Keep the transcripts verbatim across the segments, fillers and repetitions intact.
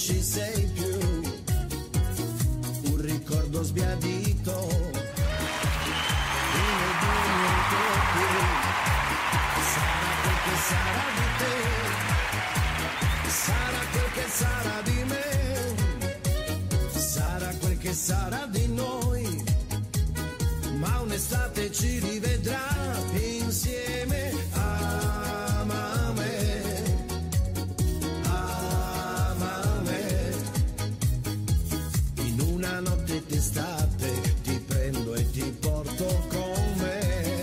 ci sei più, un ricordo sbiadito, uno di niente più. Sarà quel che sarà di te, sarà quel che sarà di me, sarà quel che sarà di noi, ma un'estate ci rivedrà insieme. Ama me, ama me, in una notte d'estate ti prendo e ti porto con me.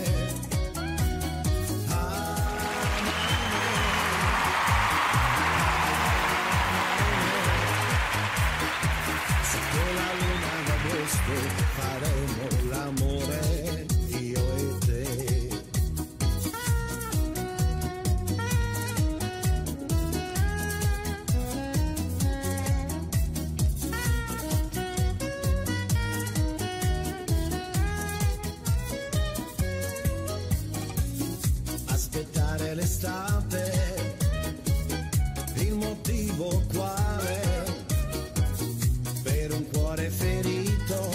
Faremo l'amore, io e te. Aspettare l'estate, il motivo quale? Per un cuore ferito,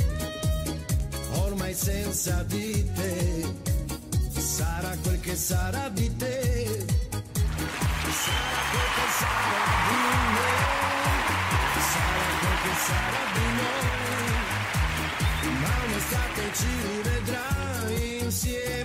ormai senza di te, sarà quel che sarà di te, sarà quel che sarà di me, sarà quel che sarà di noi, ma un'estate ci rivedrà insieme.